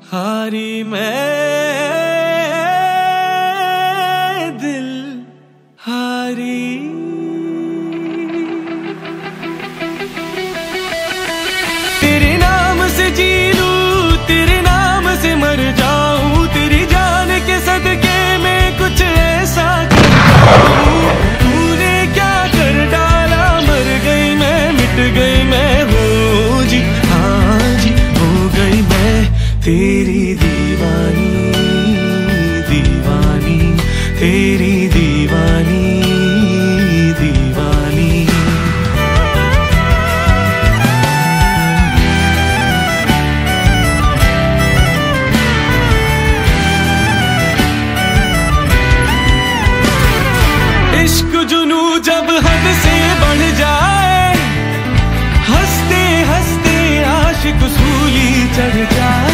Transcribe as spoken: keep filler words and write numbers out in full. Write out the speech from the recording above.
हारी मैं दिल हारी। तेरे नाम से जी लूं, तेरे नाम से मर जाऊं, तेरी जान के सदके में कुछ ऐसा कर जाऊं। तूने क्या कर डाला, मर गई मैं, मिट गई मैं, हो जी हाँ जी हो गई मैं तेरी दीवानी, दीवानी तेरी दीवानी, दीवानी। इश्क जुनू जब हद से बढ़ जाए, हंसते हंसते आशिक सूली चढ़ जाए।